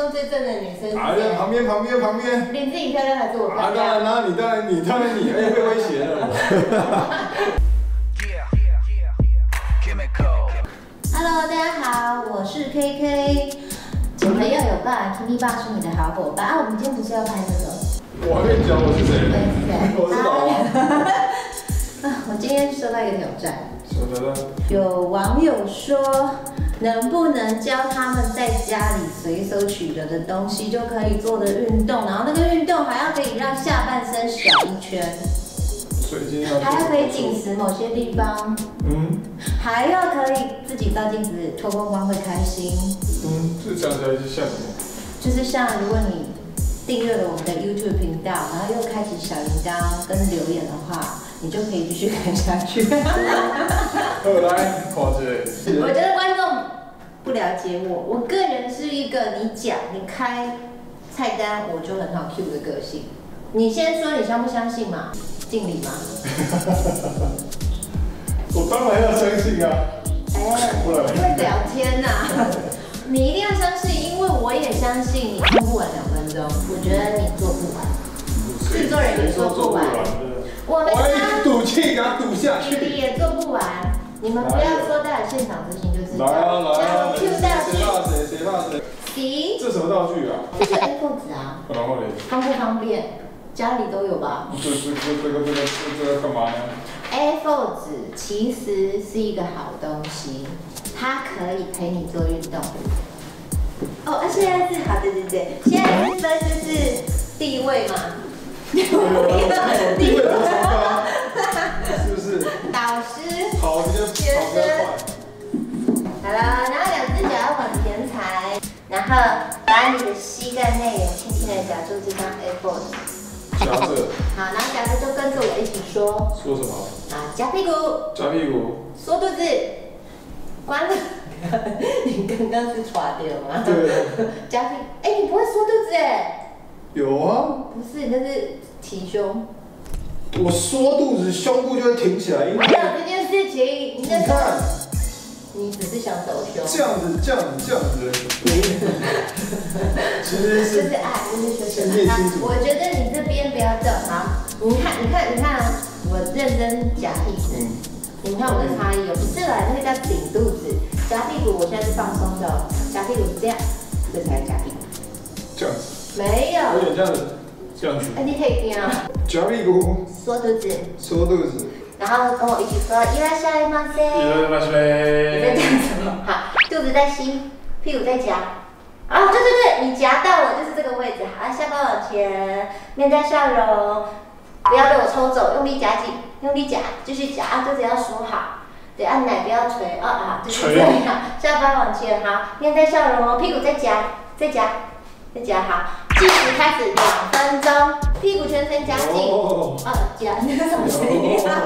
中最正的女生是谁？ 旁边。 你自己漂亮还是我漂亮？ 当然啦，当然你，哎，被威胁了。 Hello， 大家好，我是 KK。请朋友有伴 ，Kimi 爸是你的好伙伴啊。我们今天不是要拍那个？ 我还没讲我是谁。 我是老王。 我今天收到一个挑战。 什么呢？ 有网友说，能不能教他们在家里随手取得的东西就可以做的运动，然后那个运动还要可以让下半身小一圈，还要可以紧实某些地方，还要可以自己照镜子脱光光会开心。 这讲起来是像什么？ 就是像如果你订阅了我们的 YouTube 频道，然后又开启小铃铛跟留言的话，你就可以继续看下去。 来，看这个。 我觉得观众不了解我，我个人是一个你开菜单我就很好 Q 的个性。你先说你相不相信嘛？敬礼吗？ 我当然要相信啊！ 因为聊天呐、你一定要相信，因为我也相信你看不完2分钟，我觉得你做不完，制作人也做不完，我们赌气给他赌下去， 你也做不完。你们不要说到了现场执行就知道。 来啊 ！Q 道具， 谁怕谁？ 行。 这什么道具啊？ 这是 A4 纸啊。 然后嘞？ 方不方便？家里都有吧？ 这个干嘛呢 ？A4 纸其实是一个好东西，它可以陪你做运动。哦，现在是好，对，现在是分就是地位嘛。地位多高？是不是？ 导师。 跑比较快。 好了，然后2只脚要往前踩，然后把你的膝盖内缘轻轻的夹住这张 A4 纸。 夹着。 好，然后夹着就跟着我一起说。 说什么？ 夹屁股。 夹屁股。 缩肚子。关了。你刚刚是垮掉吗？ 对。 夹屁，你不会缩肚子哎？ 有啊。 不是，那是提胸。 我缩肚子，胸部就会挺起来，因为没有这件事情。 你看， 你只是想抖胸。 这样子，其实是。 就是爱，就是学生。我觉得你这边不要动，好，你看啊，我认真夹屁股。你看我的差异哦，不是啦，那个叫顶肚子，夹屁股，我现在是放松的哦，夹屁股这样，这才夹屁股。 这样子。 没有。 有点这样子。这样子。 你可以听啊。 夹屁股。 缩肚子。 缩肚子。 然后跟我一起说，いらっしゃいませ。 いらっしゃいませ。 你在讲什么？好，肚子在吸，屁股在夹。啊，对，你夹到了，就是这个位置。好，下巴往前，面带笑容，不要被我抽走，用力夹紧，用力夹，继续夹啊，肚子要梳好。对，按奶不要垂啊，就是这样。下巴往前，好，面带笑容哦，屁股再夹，再夹好。计时开始2分钟，屁股全程夹紧。夹，你是什么声音啊？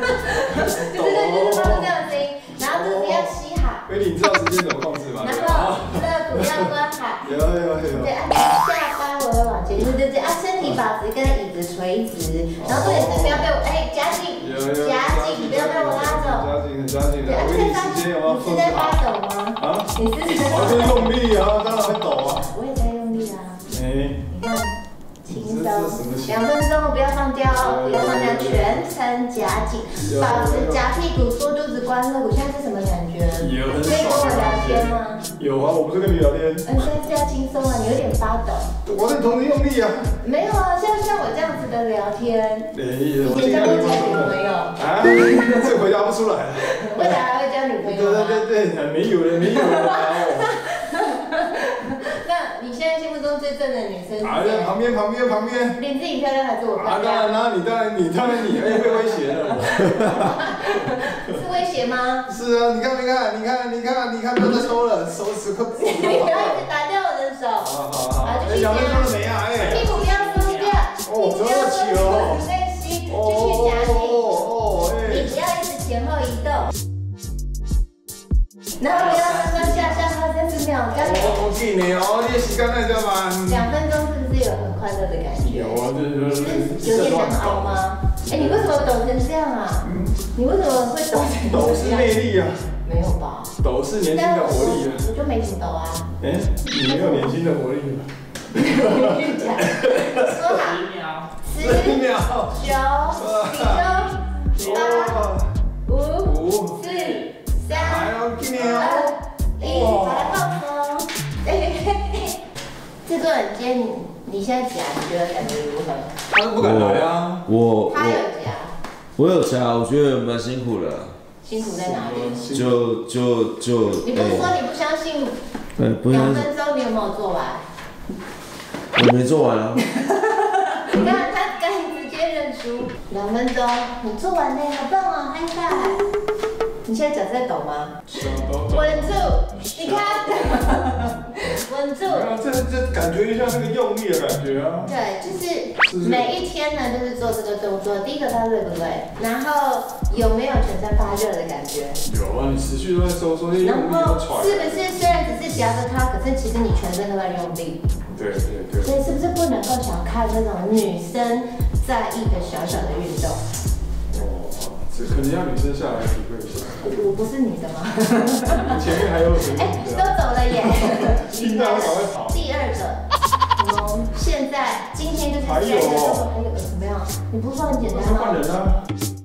就是发出这样的声音，然后肚子要吸好。 你知道时间怎么控制吗？ 然后肋骨要关好。 有。 对，下巴微微往前，对，身体保持跟椅子垂直，然后重点是不要被我夹紧，不要被我拉走。 夹紧。对， 你是在发抖吗？你是在？ 我在用力啊，当然会抖啊。 我也在用力啊。你看，轻松，2分钟不要放掉哦，不要放掉，全程夹紧，保持夹屁股、缩肚子、关肋骨。现在是什么感觉？可以跟我聊天吗？ 有啊，我不是跟你聊天。 现在是要轻松啊，你有点发抖。 我在同时用力啊。没有啊，像我这样子的聊天。 你交过几个女朋友？ 啊，这回答不出来。 未来还会交女朋友吗？ 对，没有了。 那你现在心目中最正的女生是谁？ 旁边。 你自己漂亮还是我漂亮？ 当然你，哎，被威胁了。 是威胁吗？ 是啊，你看，不要再收了，收10颗。 你不要一直打掉我的手。 好， 继续夹。屁股不要松掉。 折得起哦。 再吸，继续夹紧。你不要一直前后移动。然后不要上下30秒， 我给你哦，你的时间那叫嘛 ？2分钟是不是有很快乐的感觉？ 有啊， 有点难熬吗？你为什么抖成这样啊？你为什么会抖成这样？ 抖是魅力啊。 没有吧？ 抖是年轻的活力啊。 我就没怎么抖啊。 哎，你没有年轻的活力吗？ 说好。10秒。9、8、5、4、3、2、1，把它放松。制作人今天你现在夹，你觉得感觉如何？ 他不敢来啊。 他有夹。 我有夹，我觉得蛮辛苦的。 辛苦在哪里？ 就。 你不是说你不相信？2分钟你有没有做完？ 我没做完啊。 你看他敢直接认输，2分钟你做完了，好棒哦，嗨嗨！你现在脚在抖吗？稳住，你看，稳住。 这感觉一下那个用力的感觉啊。 对，就是每一天呢，就是做这个动作。第一个它累不累？然后有没有全身发热的感觉？ 有啊，你持续都在收缩，用力都喘。 是不是虽然只是夹着它，可是其实你全身都在用力。 对。 所以是不是不能够小看那种女生在意的小小的运动？ 这可能要女生下来体会一下。 我不是女的吗？ 前面还有什么？ 都走了耶！ 心脏赶快跑。 第2个，现在今天就是还有怎么样？你不是说很简单吗？ 换人啊。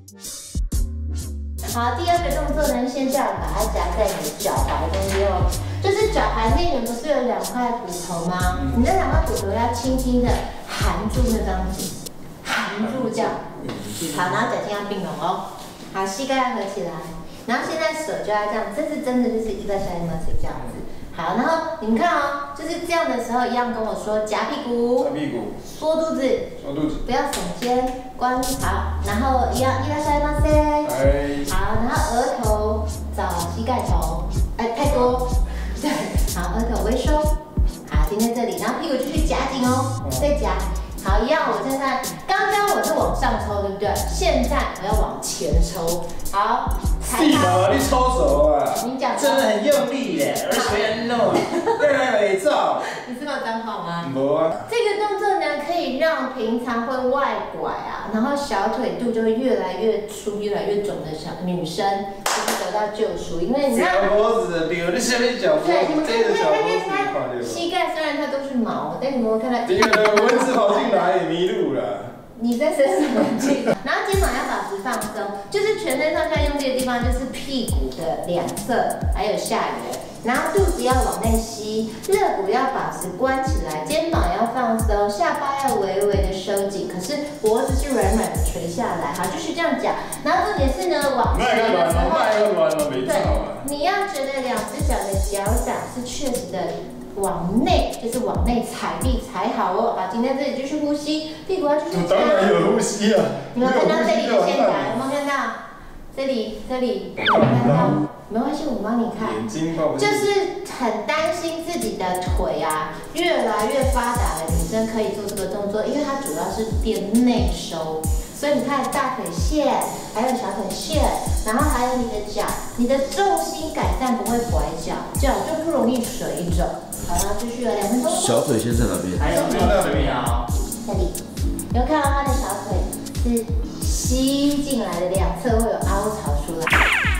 好，第2个动作呢，先这样把它夹在你的脚踝中间哦。就是脚踝内缘不是有2块骨头吗？你那2块骨头要轻轻的含住那张纸，含住这样。好，然后脚尖要并拢哦。好，膝盖要合起来，然后现在手就要这样，这是真的就是一个小姨妈这样子。好，然后你们看哦，就是这样的时候一样跟我说夹屁股，缩肚子，不要耸肩，关好，然后一样一个小姨妈好，然后额头找膝盖头，太多，对，好，额头微收，好，停在这里，然后屁股继续夹紧哦，再夹。好，一样，我现在刚刚我是往上抽，对不对？现在我要往前抽。好， 是吗？你抽手啊？ 你讲真的很用力耶，而且弄，越来越重。 你知道脏话吗？ 没啊。 这个动作呢，可以让平常会外拐啊，然后小腿肚就会越来越粗、越来越肿的小女生，就是得到救赎。因为你看， 脚脖子，比如你下面脚脖， 对，你们看， 看， 膝盖虽然它都是毛，但你们会看到， 第二个蚊子跑进来也迷路了。 你在生什么气？然后肩膀要保持放松，就是全身上下用力的地方就是屁股的2侧，还有下缘。然后肚子要往内吸，肋骨要保持关起来，肩膀要放松，下巴要微微的收紧，可是脖子是软软的垂下来。好，就是这样讲。然后重点是呢，往前的时候，对，你要觉得2只脚的脚掌是确实的。往内，就是往内踩地踩好哦。好，今天这里继续呼吸，屁股要继续夹。 当然有呼吸啊。 你们看到这里的线条，有没有看到？这里，有没有看到？没关系，我帮你看。 眼睛放。 就是很担心自己的腿啊越来越发达的女生可以做这个动作，因为它主要是练内收。所以你看大腿线，还有小腿线，然后还有你的脚，你的重心改善不会拐脚，脚就不容易水肿。好了，继续了2分钟。 小腿线在哪边？ 还有2秒。 这里，有没有看到他的小腿是吸进来的，2侧会有凹槽出来。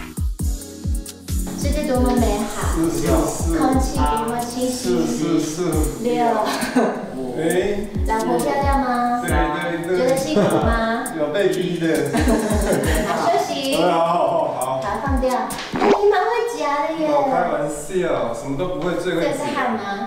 世界多么美好，空气多么清新。6。老婆漂亮吗？ 对。 觉得辛苦吗？ 有被逼的。 好，休息。 好， 放掉。哎，你蛮会夹的耶。 开玩笑，什么都不会，最会。 这是汗吗？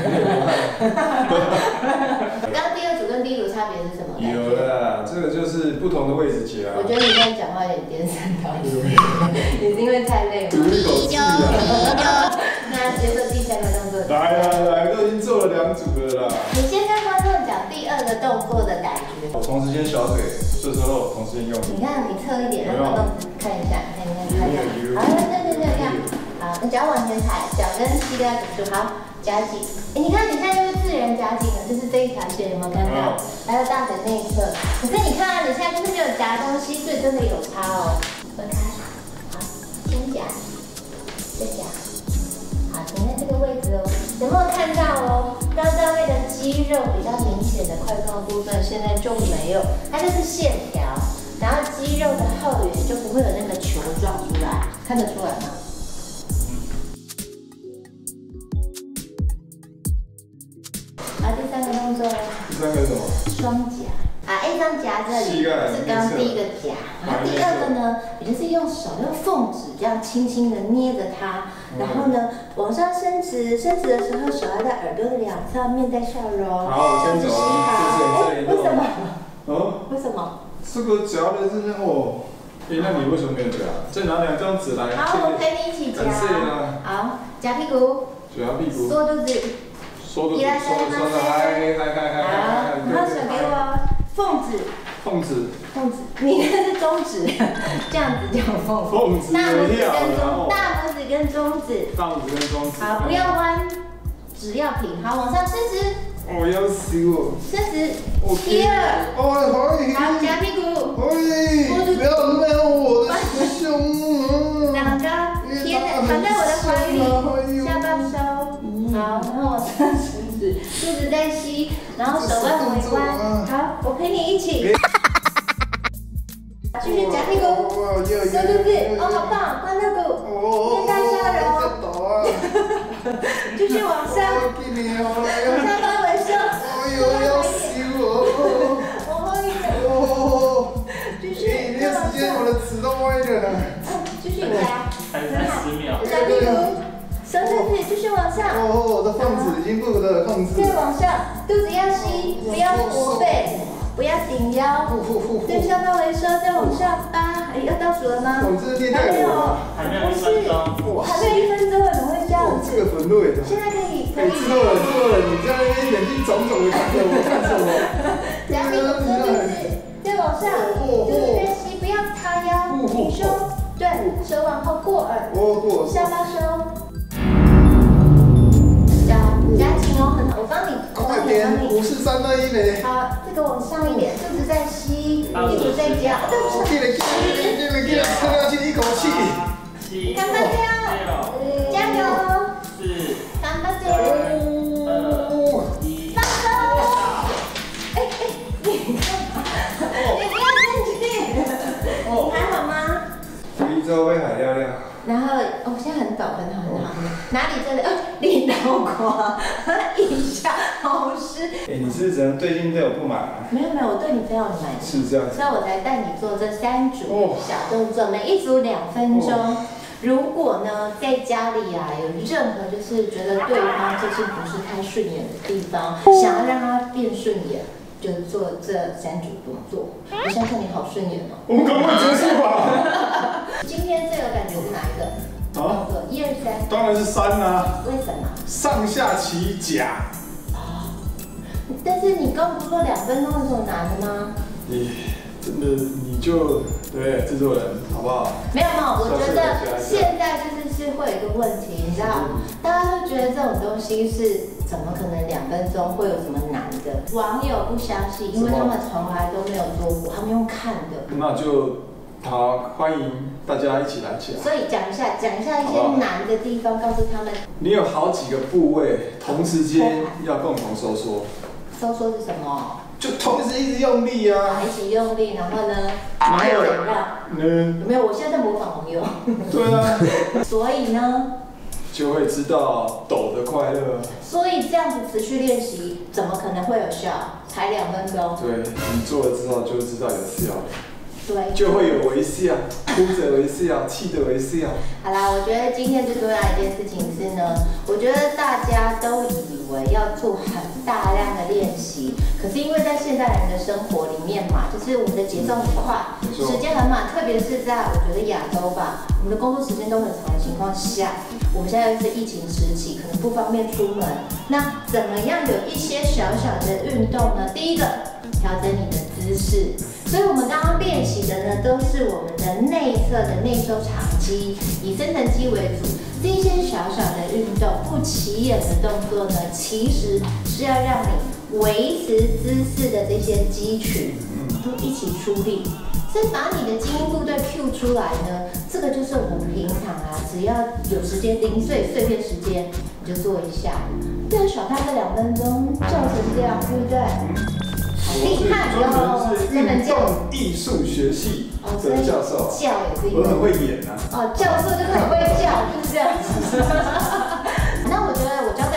刚刚第2组跟第1组差别是什么？ 有的，这个就是不同的位置夹。 我觉得你现在讲话有点颠三倒四，你是因为太累吗？ 吐一口气啊。 那接受第3个动作。 来，都已经做了2组了啦。 你先跟观众讲第2个动作的感觉。 我同时间小腿，这时候同时间用力。 你看，你侧一点，让观众看一下，看一下。好，对，看。好，你脚往前踩，脚跟膝盖堵住，好，夹紧。你看你现在就是自然夹紧了，就是这一条线，有没有看到？还有大腿内侧。可是你看，你现在就是没有夹东西，所以真的有差哦。分开，好，先夹，再夹。好，停在这个位置哦。有没有看到哦？刚刚那个肌肉比较明显的块状部分，现在就没有，它就是线条，然后肌肉的后缘就不会有那个球状出来，看得出来吗？ 好，第3个动作， 第3个是什么？ 双夹。A 张夹这里是刚刚第1个夹，然后第2个呢，也就是用手用缝指这样轻轻的捏着它，然后呢往上伸直，伸直的时候手要在耳朵的两侧，面带笑容。 好，我先走啊，谢谢。 为什么？ 哦， 为什么？ 这个夹的真的哦。那你为什么没有夹？再拿2张纸来。 好，我陪你一起夹。好，夹屁股。 夹屁股。 缩肚子。 缩肚子。缩的，来。 好，然后手给我。缝指，你那是中指，这样子叫缝指。大拇指跟中指。好，不要弯，只要平。好，往上伸直。 我要死我。 伸直，贴耳。好，夹屁股。 不要撩我的胸。 两个贴在，绑在我的怀里，下巴收。好，然后往上伸直，肚子再吸，然后手腕微弯。好，我陪你一起。继续夹屁股，收肚子。哦，好棒，欢乐谷，面带笑容。继续往上，下巴微收。 要死我！ 往后一点。继续。 那时间我的纸都歪了。 继续夹。 还30秒。 夹屁股。收肚子，继续往上。 我的放子已经不得控制。 再往上，肚子要吸，不要驼背，不要顶腰。对，下巴微收，再往上8，要倒数了吗？还没有，不是，还没有1分钟了，怎么会这样子？ 这个很累的。 现在可以。 知道了，你在那边眼睛肿肿的看着我，看什么？ 夹屁股，收肚子，再往上，肚子越吸，不要叉腰，挺胸，对，手往后过耳，下巴收。夹紧哦，很好，我帮你 5、4、3、2、1嘞。 好，这个往上一点，肚子再吸，屁股再夹， 进来，撑下去一口气。 干巴掉，加油！4，干巴掉，2、1，放松。你不要生气，你还好吗？ 非洲威海亮亮。 然后，现在很抖，很好。哪里这里？脸脑瓜，腋下好湿。 你是怎么最近对我不满啊？ 没有，我对你非常满意。 是这样。 所以我才带你做这3组小动作，每一组2分钟。如果呢，在家里啊有任何就是觉得对方最近不是太顺眼的地方，想要让他变顺眼，就做这3组动作。我相信你好顺眼哦。 我们赶快结束吧。 今天最有感觉是哪一个？动作1、2、3。 当然是3啦。 为什么？ 上下起夹。 但是你刚不是说2分钟的时候拿的吗？ 真的你就对制作人好不好？ 没有，我觉得现在就是会有一个问题，你知道，大家都觉得这种东西是怎么可能2分钟会有什么难的？网友不相信，因为他们从来都没有做过，他们用看的。 那就欢迎大家一起来讲。 所以讲一下一些难的地方，告诉他们。 你有好几个部位，同时间要共同收缩。 收缩是什么？ 就同时一直用力啊！ 一起用力，然后呢？ 哪有？ 有没有？我现在在模仿网友。 对啊。 所以呢？ 就会知道抖的快乐。 所以这样子持续练习，怎么可能会有效？才2分钟。 对，你做了之后就知道有效了。 对， 就会有微笑，哭着微笑，气的微笑。 好啦，我觉得今天最重要的一件事情是呢，我觉得大家都以为要做很大量的练习，可是因为在现代人的生活里面嘛，就是我们的节奏很快，时间很满，特别是在我觉得亚洲吧，我们的工作时间都很长的情况下，我们现在是疫情时期，可能不方便出门。那怎么样有一些小小的运动呢？第一个，调整你的姿势。所以我们刚刚练习的呢，都是我们的内侧的内收长肌，以深层肌为主。这一些小小的运动，不起眼的动作呢，其实是要让你维持姿势的这些肌群都一起出力。所以把你的基因部队 Q 出来呢，这个就是我们平常啊，只要有时间零碎片时间，你就做一下。不要小看这2分钟，叫成这样，对不对？厉害哦！运动艺术学系的教授，我很会演啊。 教授就很会叫，就是这样子。那我觉得我交代他一个方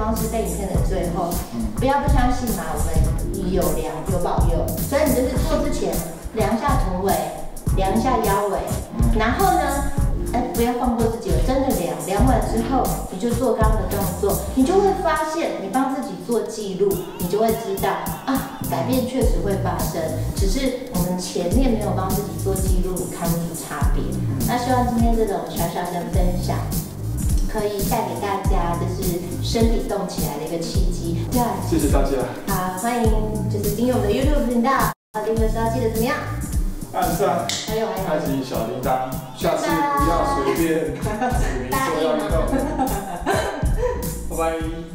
方式在影片的最后。不要不相信嘛，我们有量有保佑，所以你就是做之前量一下臀围，量一下腰围，然后呢，不要放过自己了，真的量完之后，你就做刚刚的动作，你就会发现，你帮自己做记录，你就会知道啊，改变确实会发生，只是我们前面没有帮自己做记录，你看不出差别。那希望今天这种小小的分享，可以带给大家就是身体动起来的一个契机。对， 谢谢大家。 好，欢迎就是订阅我们的 YouTube 频道，订阅的时候记得怎么样？ 按赞， 还有开启小铃铛，下次不要随便指明说要运动。拜拜。